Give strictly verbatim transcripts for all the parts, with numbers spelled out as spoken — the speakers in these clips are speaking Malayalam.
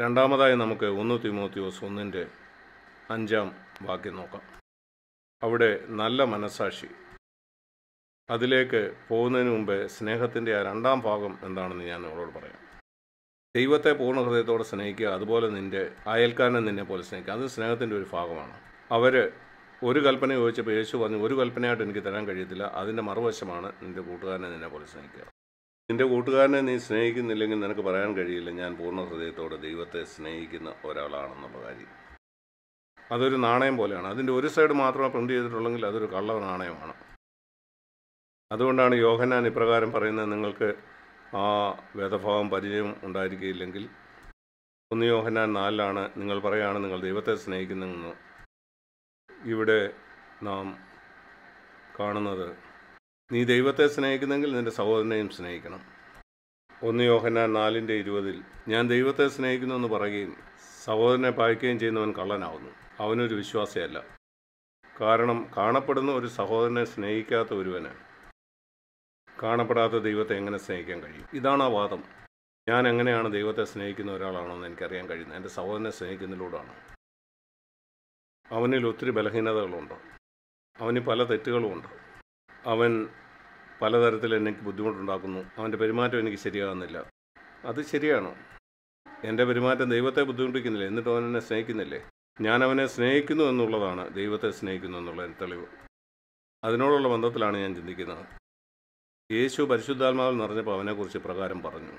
രണ്ടാമതായി നമുക്ക് ഒന്ന് തീമോത്തിയോസ് ഒന്നിൻ്റെ അഞ്ചാം വാക്യം നോക്കാം. അവിടെ നല്ല മനസ്സാക്ഷി. അതിലേക്ക് പോകുന്നതിന് മുമ്പേ സ്നേഹത്തിൻ്റെ ആ രണ്ടാം ഭാഗം എന്താണെന്ന് ഞാൻ നിങ്ങളോട് പറയാം. ദൈവത്തെ പൂർണ്ണ ഹൃദയത്തോടെ സ്നേഹിക്കുക, അതുപോലെ നിൻ്റെ അയൽക്കാരനെ നിന്നെ പോലെ സ്നേഹിക്കുക. അത് സ്നേഹത്തിൻ്റെ ഒരു ഭാഗമാണ്. അവർ ഒരു കൽപ്പന ചോദിച്ചപ്പോൾ യേശു പറഞ്ഞു, ഒരു കൽപ്പനയായിട്ട് എനിക്ക് തരാൻ കഴിയത്തില്ല, അതിൻ്റെ മറുവശമാണ് നിൻ്റെ കൂട്ടുകാരനെ നിന്നെ പോലെ സ്നേഹിക്കുക. നിൻ്റെ കൂട്ടുകാരനെ നീ സ്നേഹിക്കുന്നില്ലെങ്കിൽ നിനക്ക് പറയാൻ കഴിയില്ല ഞാൻ പൂർണ്ണ ഹൃദയത്തോടെ ദൈവത്തെ സ്നേഹിക്കുന്ന ഒരാളാണെന്നുള്ള കാര്യം. അതൊരു നാണയം പോലെയാണ്. അതിൻ്റെ ഒരു സൈഡ് മാത്രമേ പ്രിൻ്റ് ചെയ്തിട്ടുള്ളെങ്കിൽ അതൊരു കള്ള നാണയമാണ്. അതുകൊണ്ടാണ് യോഹന്നാൻ ഇപ്രകാരം പറയുന്നത്, നിങ്ങൾക്ക് ആ വേദഭാവം പരിചയം ഉണ്ടായിരിക്കുകയില്ലെങ്കിൽ ഒന്ന് യോഹന്നാൻ നാലിലാണ് നിങ്ങൾ പറയുകയാണ് നിങ്ങൾ ദൈവത്തെ സ്നേഹിക്കുന്നെന്ന്. ഇവിടെ നാം കാണുന്നത്, നീ ദൈവത്തെ സ്നേഹിക്കുന്നെങ്കിൽ നിൻ്റെ സഹോദരനെയും സ്നേഹിക്കണം. ഒന്ന് യോഹന്നാൻ നാലിൻ്റെ ഇരുപതിൽ ഞാൻ ദൈവത്തെ സ്നേഹിക്കുന്നു എന്ന് പറയുകയും സഹോദരനെ പായിക്കുകയും ചെയ്യുന്നവൻ കള്ളനാവുന്നു, അവനൊരു വിശ്വാസിയല്ല. കാരണം കാണപ്പെടുന്ന ഒരു സഹോദരനെ സ്നേഹിക്കാത്ത ഒരുവന് കാണപ്പെടാത്ത ദൈവത്തെ എങ്ങനെ സ്നേഹിക്കാൻ കഴിയും? ഇതാണ് ആ വാദം. ഞാൻ എങ്ങനെയാണ് ദൈവത്തെ സ്നേഹിക്കുന്ന ഒരാളാണെന്ന് എനിക്കറിയാൻ കഴിയുന്നത് എൻ്റെ സഹോദരനെ സ്നേഹിക്കുന്നതിലൂടെയാണ്. അവനിൽ ഒത്തിരി ബലഹീനതകളുണ്ട്, അവന് പല തെറ്റുകളുമുണ്ട്, അവൻ പലതരത്തിൽ എനിക്ക് ബുദ്ധിമുട്ടുണ്ടാക്കുന്നു, അവൻ്റെ പെരുമാറ്റം എനിക്ക് ശരിയാകുന്നില്ല. അത് ശരിയാണ്, എൻ്റെ പെരുമാറ്റം ദൈവത്തെ ബുദ്ധിമുട്ടിക്കുന്നില്ല, എന്നിട്ട് അവൻ എന്നെ സ്നേഹിക്കുന്നില്ലേ? ഞാൻ അവനെ സ്നേഹിക്കുന്നു എന്നുള്ളതാണ് ദൈവത്തെ സ്നേഹിക്കുന്നു എന്നുള്ളതിന് തെളിവ്. അതിനോടുള്ള ബന്ധത്തിലാണ് ഞാൻ ചിന്തിക്കുന്നത്. യേശു പരിശുദ്ധാത്മാവിൽ നിറഞ്ഞപ്പോൾ അവനെക്കുറിച്ച് പ്രകാരം പറഞ്ഞു.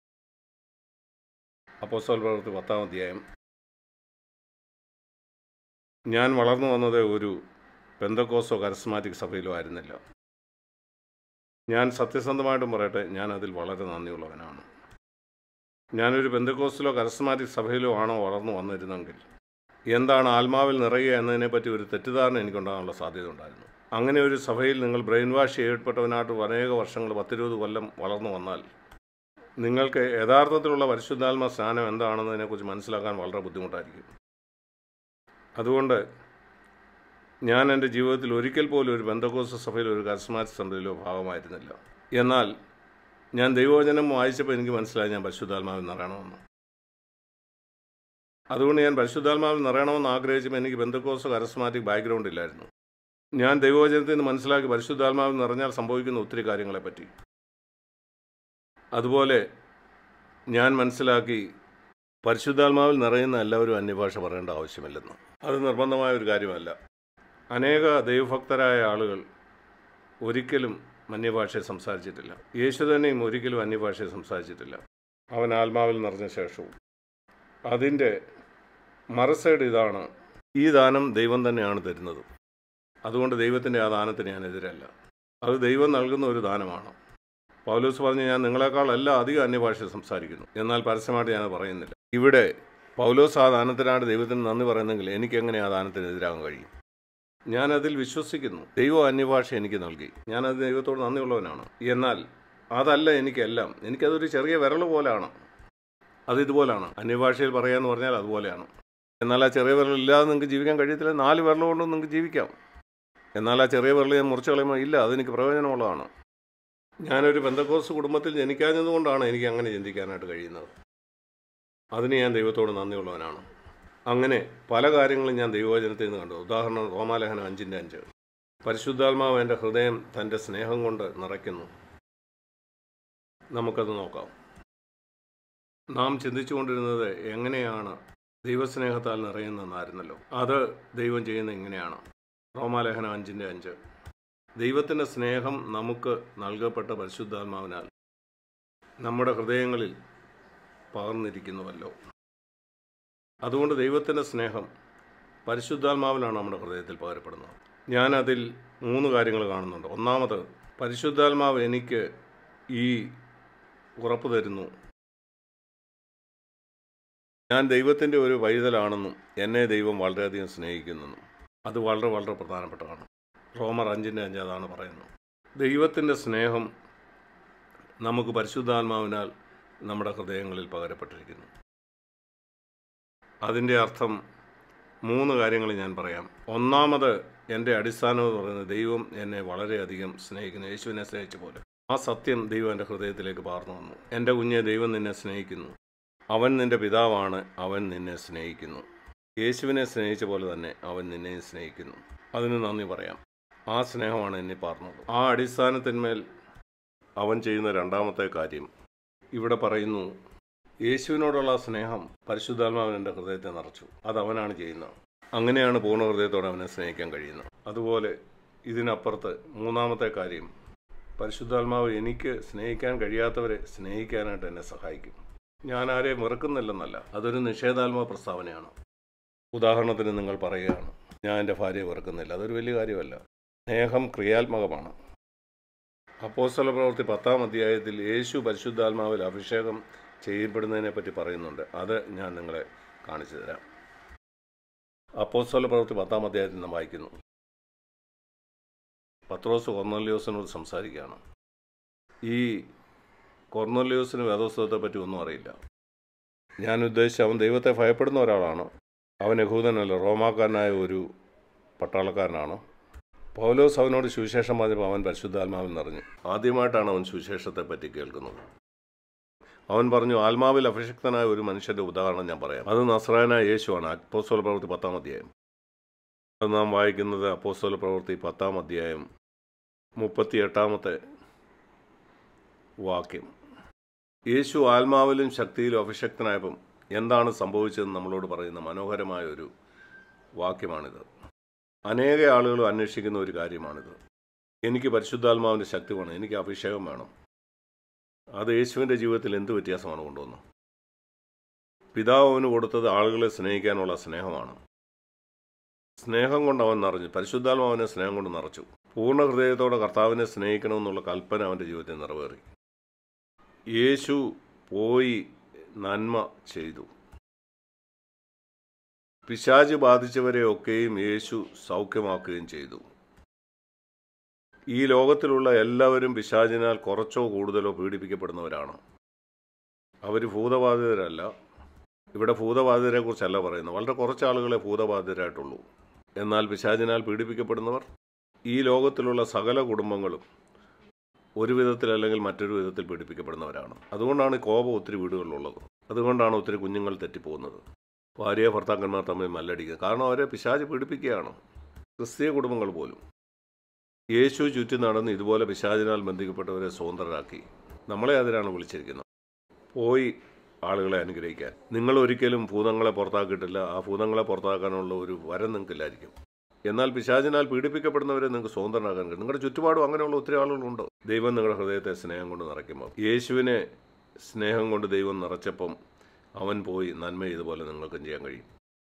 അപ്പോസ്തല പ്രവൃത്തി പത്താം അധ്യായം. ഞാൻ വളർന്നു വന്നത് ഒരു പെന്തക്കോസ്തോ കരസ്മാറ്റിക് സഭയിലോ ആയിരുന്നില്ല. ഞാൻ സത്യസന്ധമായിട്ടും പറയട്ടെ, ഞാൻ അതിൽ വളരെ നന്ദിയുള്ളവനാണ്. ഞാനൊരു പെന്തക്കോസ്തിലോ കരസ്മാറ്റിക് സഭയിലോ ആണോ വളർന്നു വന്നിരുന്നെങ്കിൽ എന്താണ് ആത്മാവിൽ നിറയുക എന്നതിനെപ്പറ്റി ഒരു തെറ്റിദ്ധാരണ എനിക്കുണ്ടാകാനുള്ള സാധ്യത ഉണ്ടായിരുന്നു. അങ്ങനെ ഒരു സഭയിൽ നിങ്ങൾ ബ്രെയിൻ വാഷ് ചെയ്യപ്പെട്ടവനായിട്ട് അനേക വർഷങ്ങൾ പത്തിരുപത് കൊല്ലം വളർന്നു വന്നാൽ നിങ്ങൾക്ക് യഥാർത്ഥത്തിലുള്ള പരിശുദ്ധാത്മ സ്നാനം എന്താണെന്നതിനെക്കുറിച്ച് മനസ്സിലാക്കാൻ വളരെ ബുദ്ധിമുട്ടായിരിക്കും. അതുകൊണ്ട് ഞാൻ എൻ്റെ ജീവിതത്തിൽ ഒരിക്കൽ പോലും ഒരു പെന്തക്കോസ്ത് സഭയിലോ ഒരു കരസ്മാറ്റിക് സഭയിലോ ഭാഗമായിരുന്നില്ല. എന്നാൽ ഞാൻ ദൈവവചനം വായിച്ചപ്പോൾ എനിക്ക് മനസ്സിലായി ഞാൻ പരിശുദ്ധാത്മാവിൽ നിറയണമെന്ന്. അതുകൊണ്ട് ഞാൻ പരിശുദ്ധാത്മാവിൽ നിറയണമെന്ന് ആഗ്രഹിച്ചപ്പോൾ എനിക്ക് പെന്തക്കോസ്ത് കരസ്മാറ്റിക് ബാക്ക്ഗ്രൗണ്ട് ഇല്ലായിരുന്നു. ഞാൻ ദൈവവചനത്തിൽ നിന്ന് മനസ്സിലാക്കി പരിശുദ്ധാത്മാവിൽ നിറഞ്ഞാൽ സംഭവിക്കുന്ന ഒത്തിരി കാര്യങ്ങളെപ്പറ്റി. അതുപോലെ ഞാൻ മനസ്സിലാക്കി പരിശുദ്ധാത്മാവിൽ നിറയുന്ന എല്ലാവരും അന്യഭാഷ പറയേണ്ട ആവശ്യമില്ലെന്ന്. അത് നിർബന്ധമായ ഒരു കാര്യമല്ല. അനേക ദൈവഭക്തരായ ആളുകൾ ഒരിക്കലും അന്യഭാഷയെ സംസാരിച്ചിട്ടില്ല. യേശു തന്നെയും ഒരിക്കലും അന്യഭാഷയെ സംസാരിച്ചിട്ടില്ല, അവൻ ആത്മാവിൽ നിറഞ്ഞ ശേഷവും. അതിൻ്റെ മറുസൈഡ് ഇതാണ്, ഈ ദാനം ദൈവം തന്നെയാണ് തരുന്നത്. അതുകൊണ്ട് ദൈവത്തിൻ്റെ ആ ദാനത്തിന് ഞാൻ എതിരല്ല. അത് ദൈവം നൽകുന്ന ഒരു ദാനമാണ്. പൗലോസ് പറഞ്ഞ് ഞാൻ നിങ്ങളെക്കാൾ എല്ലാം അധികം അന്യഭാഷ സംസാരിക്കുന്നു, എന്നാൽ പരസ്യമായിട്ട് ഞാൻ പറയുന്നില്ല. ഇവിടെ പൗലോസ് ആ ദാനത്തിനാണ് ദൈവത്തിന് നന്ദി പറയുന്നെങ്കിൽ എനിക്കെങ്ങനെ ആ ദാനത്തിന് എതിരാകാൻ കഴിയും? ഞാനതിൽ വിശ്വസിക്കുന്നു. ദൈവം അന്യഭാഷ എനിക്ക് നൽകി, ഞാനത് ദൈവത്തോട് നന്ദിയുള്ളവനാണ്. എന്നാൽ അതല്ല എനിക്കെല്ലാം. എനിക്കതൊരു ചെറിയ വിരൽ പോലെയാണ്. അത് ഇതുപോലാണ്. അന്യഭാഷയിൽ പറയാമെന്ന് പറഞ്ഞാൽ അതുപോലെയാണ്. എന്നാൽ ആ ചെറിയ വിരലില്ലാതെ നിങ്ങൾക്ക് ജീവിക്കാൻ കഴിയത്തില്ല. നാല് വിരൽ കൊണ്ടും നിങ്ങൾക്ക് ജീവിക്കാം. എന്നാൽ ആ ചെറിയ വിരൽ ഞാൻ മുറിച്ച് കളയുമ്പോൾ ഇല്ല, അതെനിക്ക് പ്രയോജനമുള്ളതാണ്. ഞാനൊരു പെന്തക്കോസ്ത് കുടുംബത്തിൽ ജനിക്കാഞ്ഞതുകൊണ്ടാണ് എനിക്ക് അങ്ങനെ ചിന്തിക്കാനായിട്ട് കഴിയുന്നത്. അതിന് ഞാൻ ദൈവത്തോട് നന്ദിയുള്ളവനാണ്. അങ്ങനെ പല കാര്യങ്ങളും ഞാൻ ദൈവവചനത്തിൽ നിന്ന് കണ്ടു. ഉദാഹരണം റോമാലേഖനം അഞ്ചിൻ്റെ അഞ്ച്. പരിശുദ്ധാത്മാവ് എൻ്റെ ഹൃദയം തൻ്റെ സ്നേഹം കൊണ്ട് നിറയ്ക്കുന്നു. നമുക്കത് നോക്കാം. നാം ചിന്തിച്ചുകൊണ്ടിരുന്നത് എങ്ങനെയാണ് ദൈവസ്നേഹത്താൽ നിറയുന്നതെന്നായിരുന്നല്ലോ. അത് ദൈവം ചെയ്യുന്നത് ഇങ്ങനെയാണ്. റോമാലേഖനം അഞ്ചിൻ്റെ അഞ്ച്. ദൈവത്തിൻ്റെ സ്നേഹം നമുക്ക് നൽകപ്പെട്ട പരിശുദ്ധാത്മാവിനാൽ നമ്മുടെ ഹൃദയങ്ങളിൽ പകർന്നിരിക്കുന്നുവല്ലോ. അതുകൊണ്ട് ദൈവത്തിൻ്റെ സ്നേഹം പരിശുദ്ധാത്മാവിലാണ് നമ്മുടെ ഹൃദയത്തിൽ പകരപ്പെടുന്നത്. ഞാനതിൽ മൂന്ന് കാര്യങ്ങൾ കാണുന്നുണ്ട്. ഒന്നാമത്, പരിശുദ്ധാത്മാവ് എനിക്ക് ഈ ഉറപ്പ് തരുന്നു, ഞാൻ ദൈവത്തിൻ്റെ ഒരു പൈതലാണെന്നും എന്നെ ദൈവം വളരെയധികം സ്നേഹിക്കുന്നെന്നും. അത് വളരെ വളരെ പ്രധാനപ്പെട്ടതാണ്. റോമർ അഞ്ചിൻ്റെ അഞ്ച് അതാണ് പറയുന്നത്. ദൈവത്തിൻ്റെ സ്നേഹം നമുക്ക് പരിശുദ്ധാത്മാവിനാൽ നമ്മുടെ ഹൃദയങ്ങളിൽ പകരപ്പെട്ടിരിക്കുന്നു. അതിൻ്റെ അർത്ഥം മൂന്ന് കാര്യങ്ങൾ ഞാൻ പറയാം. ഒന്നാമത്, എൻ്റെ അടിസ്ഥാനം എന്ന് പറയുന്നത് ദൈവം എന്നെ വളരെയധികം സ്നേഹിക്കുന്നു, യേശുവിനെ സ്നേഹിച്ച പോലെ. ആ സത്യം ദൈവം എൻ്റെ ഹൃദയത്തിലേക്ക് പകർന്നു വന്നു. എൻ്റെ കുഞ്ഞെ, ദൈവം നിന്നെ സ്നേഹിക്കുന്നു. അവൻ നിന്റെ പിതാവാണ്, അവൻ നിന്നെ സ്നേഹിക്കുന്നു. യേശുവിനെ സ്നേഹിച്ച പോലെ തന്നെ അവൻ നിന്നെ സ്നേഹിക്കുന്നു. അതിന് നന്ദി പറയാം. ആ സ്നേഹമാണ് എന്നെ പാർന്നത്. ആ അടിസ്ഥാനത്തിന്മേൽ അവൻ ചെയ്യുന്ന രണ്ടാമത്തെ കാര്യം ഇവിടെ പറയുന്നു. യേശുവിനോടുള്ള സ്നേഹം പരിശുദ്ധാത്മാവൻ എൻ്റെ ഹൃദയത്തെ നിറച്ചു. അത് അവനാണ് ചെയ്യുന്നത്. അങ്ങനെയാണ് പൂർണ്ണ ഹൃദയത്തോടെ അവനെ സ്നേഹിക്കാൻ കഴിയുന്നത്. അതുപോലെ ഇതിനപ്പുറത്ത് മൂന്നാമത്തെ കാര്യം, പരിശുദ്ധാത്മാവ് എനിക്ക് സ്നേഹിക്കാൻ കഴിയാത്തവരെ സ്നേഹിക്കാനായിട്ട് എന്നെ സഹായിക്കും. ഞാൻ ആരെയും വെറുക്കുന്നില്ലെന്നല്ല, അതൊരു നിഷേധാത്മക പ്രസ്താവനയാണ്. ഉദാഹരണത്തിന് നിങ്ങൾ പറയുകയാണ്, ഞാൻ എൻ്റെ ഭാര്യയെ വെറുക്കുന്നില്ല. അതൊരു വലിയ കാര്യമല്ല. സ്നേഹം ക്രിയാത്മകമാണ്. അപ്പോസ്തല പ്രവൃത്തി പത്താം അധ്യായത്തിൽ യേശു പരിശുദ്ധാത്മാവിൽ അഭിഷേകം ചെയ്യപ്പെടുന്നതിനെ പറ്റി പറയുന്നുണ്ട്. അത് ഞാൻ നിങ്ങളെ കാണിച്ചു തരാം. അപ്പോസ്തല പ്രവൃത്തി പത്താം അധ്യായത്തിൽ നാം വായിക്കുന്നു. പത്രോസ് കൊർന്നല്യോസിനോട് സംസാരിക്കുകയാണ്. ഈ കൊർന്നല്യോസിന് വേദോസ്തവത്തെ പറ്റി ഒന്നും അറിയില്ല. ഞാൻ ഉദ്ദേശിച്ച അവൻ ദൈവത്തെ ഭയപ്പെടുന്ന ഒരാളാണ്. അവൻ യഹൂദനല്ല, റോമാക്കാരനായ ഒരു പട്ടാളക്കാരനാണ്. പൗലോസ് അവനോട് സുവിശേഷം പറഞ്ഞപ്പോൾ അവൻ പരിശുദ്ധാത്മാവിൽ നിറഞ്ഞു. ആദ്യമായിട്ടാണ് അവൻ സുവിശേഷത്തെ പറ്റി കേൾക്കുന്നത്. അവൻ പറഞ്ഞു, ആത്മാവിൽ അഭിഷിക്തനായ ഒരു മനുഷ്യൻ്റെ ഉദാഹരണം ഞാൻ പറയാം. അത് നസ്രായനായ യേശുവാണ്. അപ്പോസ്തല പ്രവൃത്തി പത്താം അധ്യായം. അത് നാം വായിക്കുന്നത് അപ്പോസ്തല പ്രവൃത്തി പത്താം അധ്യായം മുപ്പത്തി എട്ടാമത്തെ വാക്യം. യേശു ആത്മാവിലും ശക്തിയിലും അഭിഷക്തനായപ്പം എന്താണ് സംഭവിച്ചതെന്ന് നമ്മളോട് പറയുന്ന മനോഹരമായ ഒരു വാക്യമാണിത്. അനേക ആളുകളും അന്വേഷിക്കുന്ന ഒരു കാര്യമാണിത്. എനിക്ക് പരിശുദ്ധാത്മാവിൻ്റെ ശക്തി വേണം, എനിക്ക് അഭിഷേകം വേണം. അത് യേശുവിൻ്റെ ജീവിതത്തിൽ എന്ത് വ്യത്യാസമാണ് കൊണ്ടുവന്നത്? പിതാവ് അവന് കൊടുത്തത് ആളുകളെ സ്നേഹിക്കാനുള്ള സ്നേഹമാണ്. സ്നേഹം കൊണ്ട് അവൻ നിറഞ്ഞു. പരിശുദ്ധാത്മാവിനെ സ്നേഹം കൊണ്ട് നിറച്ചു. പൂർണ്ണ ഹൃദയത്തോടെ കർത്താവിനെ സ്നേഹിക്കണമെന്നുള്ള കൽപ്പന അവൻ്റെ ജീവിതത്തിൽ നിറവേറി. യേശു പോയി നന്മ ചെയ്തു. പിശാച് ബാധിച്ചവരെയൊക്കെയും യേശു സൗഖ്യമാക്കുകയും ചെയ്തു. ഈ ലോകത്തിലുള്ള എല്ലാവരും പിശാചിനാൽ കുറച്ചോ കൂടുതലോ പീഡിപ്പിക്കപ്പെടുന്നവരാണ്. അവർ ഭൂതബാധിതരല്ല. ഇവിടെ ഭൂതബാധിതരെക്കുറിച്ചല്ല പറയുന്നത്. വളരെ കുറച്ച് ആളുകളെ ഭൂതബാധിതരായിട്ടുള്ളൂ. എന്നാൽ പിശാചിനാൽ പീഡിപ്പിക്കപ്പെടുന്നവർ ഈ ലോകത്തിലുള്ള സകല കുടുംബങ്ങളും ഒരു വിധത്തിൽ അല്ലെങ്കിൽ മറ്റൊരു വിധത്തിൽ പീഡിപ്പിക്കപ്പെടുന്നവരാണ്. അതുകൊണ്ടാണ് കോപം ഒത്തിരി വീടുകളിലുള്ളത്. അതുകൊണ്ടാണ് ഒത്തിരി കുഞ്ഞുങ്ങൾ തെറ്റിപ്പോകുന്നത്. ഭാര്യ ഭർത്താക്കന്മാർ തമ്മിൽ മല്ലടിക്കുക. കാരണം അവരെ പിശാച് പീഡിപ്പിക്കുകയാണ്. ക്രിസ്തീയ കുടുംബങ്ങൾ പോലും. യേശു ചുറ്റി നടന്ന് ഇതുപോലെ പിശാചിനാൽ ബന്ധിക്കപ്പെട്ടവരെ സ്വതന്ത്രരാക്കി. നമ്മളെ അതിനാണ് വിളിച്ചിരിക്കുന്നത്, പോയി ആളുകളെ അനുഗ്രഹിക്കാൻ. നിങ്ങൾ ഒരിക്കലും ഭൂതങ്ങളെ പുറത്താക്കിയിട്ടില്ല. ആ ഭൂതങ്ങളെ പുറത്താക്കാനുള്ള ഒരു വരം നിങ്ങൾക്കില്ലായിരിക്കും. എന്നാൽ പിശാചിനാൽ പീഡിപ്പിക്കപ്പെടുന്നവരെ നിങ്ങൾക്ക് സ്വതന്ത്രനാക്കാൻ കഴിയും. നിങ്ങളുടെ ചുറ്റുപാടും അങ്ങനെയുള്ള ഒത്തിരി ആളുകളുണ്ട്. ദൈവം നിങ്ങളുടെ ഹൃദയത്തെ സ്നേഹം കൊണ്ട് നിറയ്ക്കുമ്പോൾ, യേശുവിനെ സ്നേഹം കൊണ്ട് ദൈവം നിറച്ചപ്പം അവൻ പോയി നന്മ ഇതുപോലെ നിങ്ങൾക്കും ചെയ്യാൻ കഴിയും.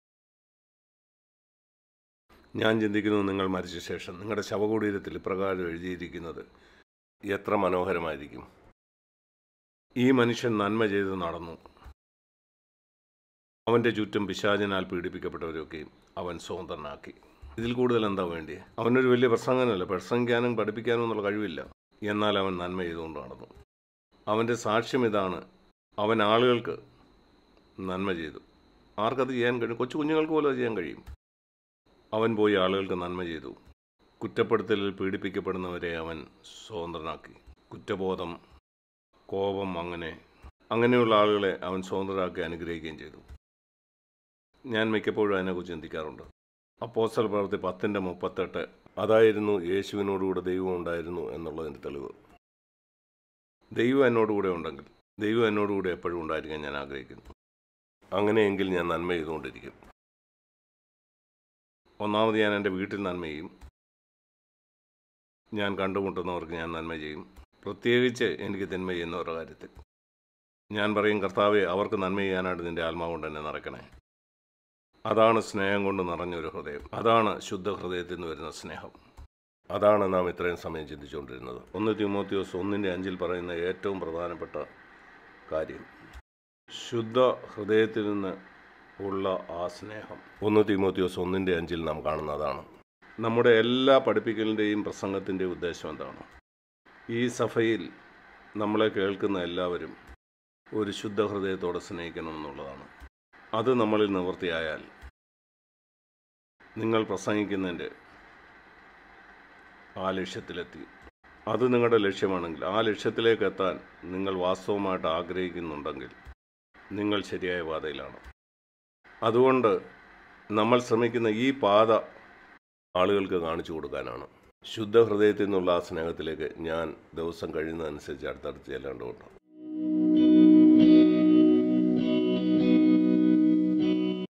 ഞാൻ ചിന്തിക്കുന്നു, നിങ്ങൾ മരിച്ച ശേഷം നിങ്ങളുടെ ശവകുടീരത്തിൽ ഇപ്രകാരം എഴുതിയിരിക്കുന്നത് എത്ര മനോഹരമായിരിക്കും. ഈ മനുഷ്യൻ നന്മ ചെയ്ത് നടന്നു. അവൻ്റെ ചുറ്റും പിശാചിനാൽ പീഡിപ്പിക്കപ്പെട്ടവരൊക്കെയും അവൻ സ്വതന്ത്രനാക്കി. ഇതിൽ കൂടുതൽ എന്താ വേണ്ടി? അവനൊരു വലിയ പ്രസംഗനല്ല, പ്രസംഗിക്കാനും പഠിപ്പിക്കാനും എന്നുള്ള കഴിവില്ല. എന്നാൽ അവൻ നന്മ ചെയ്തുകൊണ്ട് നടന്നു. അവൻ്റെ സാക്ഷ്യം ഇതാണ്, അവൻ ആളുകൾക്ക് നന്മ ചെയ്തു. ആർക്കത് ചെയ്യാൻ കഴിയും? കൊച്ചു കുഞ്ഞുങ്ങൾക്ക് പോലും അത് ചെയ്യാൻ കഴിയും. അവൻ പോയി ആളുകൾക്ക് നന്മ ചെയ്തു. കുറ്റപ്പെടുത്തലിൽ പീഡിപ്പിക്കപ്പെടുന്നവരെ അവൻ സ്വതന്ത്രനാക്കി. കുറ്റബോധം, കോപം, അങ്ങനെ അങ്ങനെയുള്ള ആളുകളെ അവൻ സ്വതന്ത്രരാക്കി അനുഗ്രഹിക്കുകയും ചെയ്തു. ഞാൻ മിക്കപ്പോഴും അതിനെക്കുറിച്ച് ചിന്തിക്കാറുണ്ട്. അപ്പോസ്തല പ്രവൃത്തി പത്തിൻ്റെ മുപ്പത്തെട്ട് അതായിരുന്നു യേശുവിനോടുകൂടെ ദൈവം ഉണ്ടായിരുന്നു എന്നുള്ളതിൻ്റെ തെളിവ്. ദൈവം എന്നോടുകൂടെ ഉണ്ടെങ്കിൽ ദൈവം എന്നോടുകൂടെ എപ്പോഴും ഉണ്ടായിരിക്കാൻ ഞാൻ ആഗ്രഹിക്കുന്നു. അങ്ങനെയെങ്കിൽ ഞാൻ നന്മ ചെയ്തുകൊണ്ടിരിക്കും. ഒന്നാമത് ഞാൻ എൻ്റെ വീട്ടിൽ നന്മ ചെയ്യും. ഞാൻ കണ്ടുമുട്ടുന്നവർക്ക് ഞാൻ നന്മ ചെയ്യും. പ്രത്യേകിച്ച് എനിക്ക് തിന്മ ചെയ്യുന്നവരുടെ കാര്യത്തിൽ ഞാൻ പറയും, കർത്താവെ, അവർക്ക് നന്മ ചെയ്യാനായിട്ട് നിൻ്റെ ആത്മാവ് കൊണ്ട് എന്നെ നിറയ്ക്കണേ. അതാണ് സ്നേഹം കൊണ്ട് നിറഞ്ഞൊരു ഹൃദയം. അതാണ് ശുദ്ധ ഹൃദയത്തിൽ നിന്ന് വരുന്ന സ്നേഹം. അതാണ് നാം ഇത്രയും സമയം ചിന്തിച്ചുകൊണ്ടിരുന്നത്. ഒന്ന് തീമോത്തിയോസ് ഒന്നിൻ്റെ അഞ്ചിൽ പറയുന്ന ഏറ്റവും പ്രധാനപ്പെട്ട കാര്യം ശുദ്ധ ഹൃദയത്തിൽ നിന്ന് ഉള്ള ആ സ്നേഹം. ഒന്ന് തീമോത്തിയോസ് ഒന്നിൻ്റെ അഞ്ചിൽ നാം കാണുന്നതാണ്. നമ്മുടെ എല്ലാ പഠിപ്പിക്കലിൻ്റെയും പ്രസംഗത്തിൻ്റെ ഉദ്ദേശം എന്താണ്? ഈ സഭയിൽ നമ്മളെ കേൾക്കുന്ന എല്ലാവരും ഒരു ശുദ്ധ ഹൃദയത്തോടെ സ്നേഹിക്കണമെന്നുള്ളതാണ്. അത് നമ്മളിൽ നിവൃത്തിയായാൽ നിങ്ങൾ പ്രസംഗിക്കുന്നതിൻ്റെ ആ ലക്ഷ്യത്തിലെത്തി. അത് നിങ്ങളുടെ ലക്ഷ്യമാണെങ്കിൽ, ആ ലക്ഷ്യത്തിലേക്ക് എത്താൻ നിങ്ങൾ വാസ്തവമായിട്ട് ആഗ്രഹിക്കുന്നുണ്ടെങ്കിൽ നിങ്ങൾ ശരിയായ പാതയിലാണ്. അതുകൊണ്ട് നമ്മൾ ശ്രമിക്കുന്ന ഈ പാത ആളുകൾക്ക് കാണിച്ചു കൊടുക്കാനാണ്. ശുദ്ധ ഹൃദയത്തിൽ നിന്നുള്ള ആ സ്നേഹത്തിലേക്ക് ഞാൻ ദിവസം കഴിയുന്നതനുസരിച്ച് അടുത്തടുത്ത് ചെല്ലേണ്ടതുണ്ട്.